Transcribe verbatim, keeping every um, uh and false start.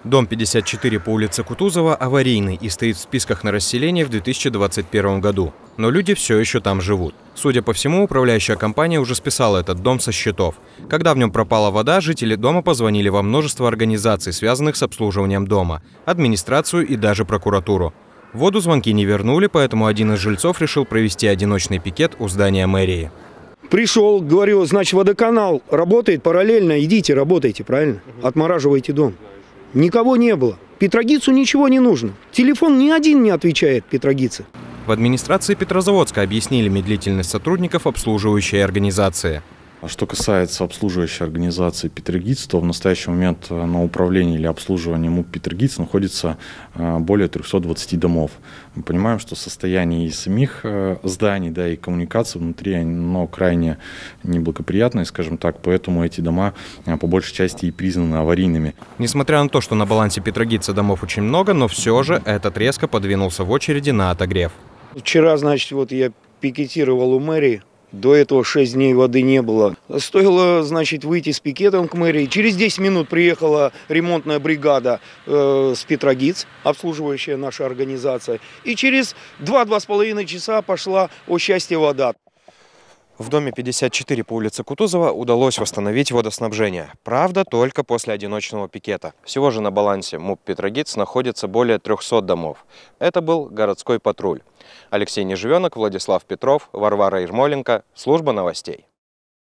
Дом пятьдесят четыре по улице Кутузова аварийный и стоит в списках на расселение в две тысячи двадцать первом году. Но люди все еще там живут. Судя по всему, управляющая компания уже списала этот дом со счетов. Когда в нем пропала вода, жители дома позвонили во множество организаций, связанных с обслуживанием дома, администрацию и даже прокуратуру. Воду звонки не вернули, поэтому один из жильцов решил провести одиночный пикет у здания мэрии. Пришел, говорю, значит, водоканал работает параллельно, идите, работайте, правильно? Отмораживайте дом. Никого не было. Петрогицу ничего не нужно. Телефон ни один не отвечает Петрогице. В администрации Петрозаводска объяснили медлительность сотрудников обслуживающей организации. А что касается обслуживающей организации Петрогиц, то в настоящий момент на управлении или обслуживании МУП Петрогиц находится более трёхсот двадцати домов. Мы понимаем, что состояние и самих зданий, да, и коммуникаций внутри, оно крайне неблагоприятное, скажем так, поэтому эти дома по большей части и признаны аварийными. Несмотря на то, что на балансе Петрогица домов очень много, но все же этот резко подвинулся в очереди на отогрев. Вчера, значит, вот я пикетировал у мэрии. До этого шесть дней воды не было. Стоило, значит, выйти с пикетом к мэрии. Через десять минут приехала ремонтная бригада э, с Петрогиц, обслуживающая наша организация. И через два-два с половиной часа пошла, о счастье, вода. В доме пятьдесят четыре по улице Кутузова удалось восстановить водоснабжение. Правда, только после одиночного пикета. Всего же на балансе МУП Петрогиц находится более трёхсот домов. Это был городской патруль. Алексей Неживенок, Владислав Петров, Варвара Ермоленко. Служба новостей.